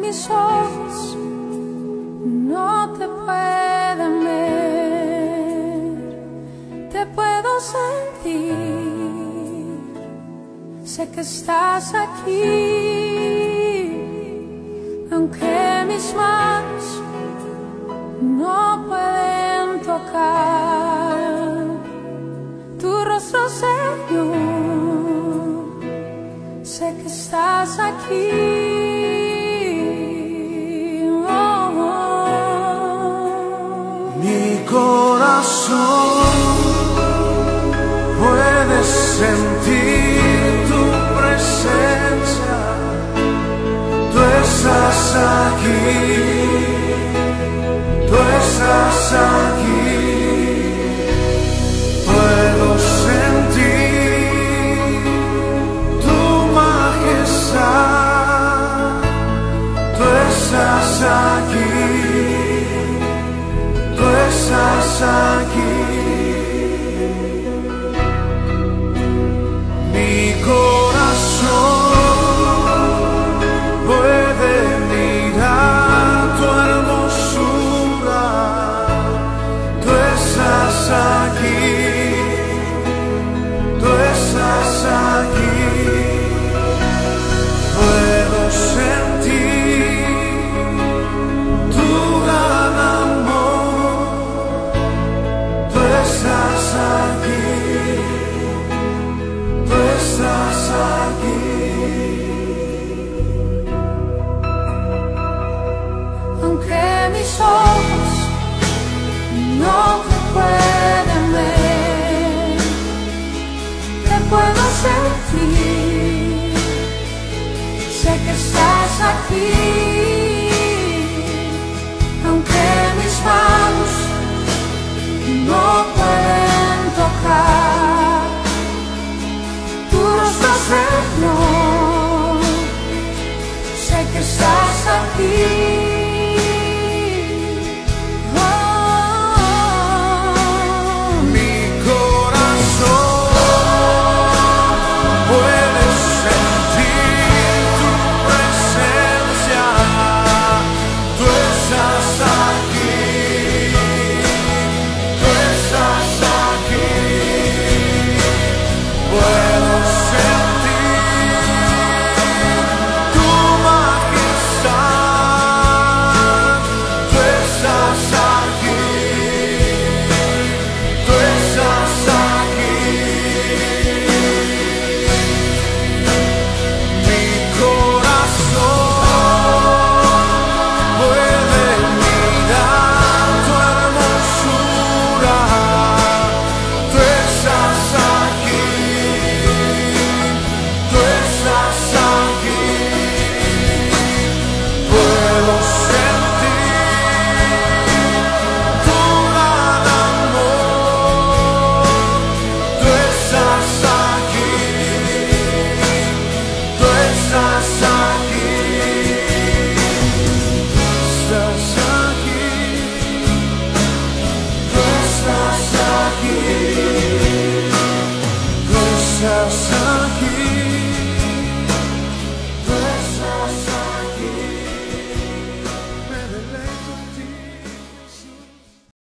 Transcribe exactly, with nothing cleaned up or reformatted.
mis ojos no te pueden ver, te puedo sentir, sé que estás aquí, aunque mis manos no pueden tocar tu rostro, Señor, sé que estás aquí. Mi corazón puede sentir tu presencia, tú estás aquí, tú estás aquí, puedo sentir tu majestad, tú estás aquí. Tú estás aquí. Mi corazón puede mirar tu hermosura. Tú estás aquí. Tú estás aquí. Puedo sentir tu gran amor. Tú estás aquí, tú estás aquí. Aunque mis ojos no te pueden ver, te puedo sentir, sé que estás aquí, aunque mis manos no pueden tocar tu rostro, Señor, sé que estás aquí.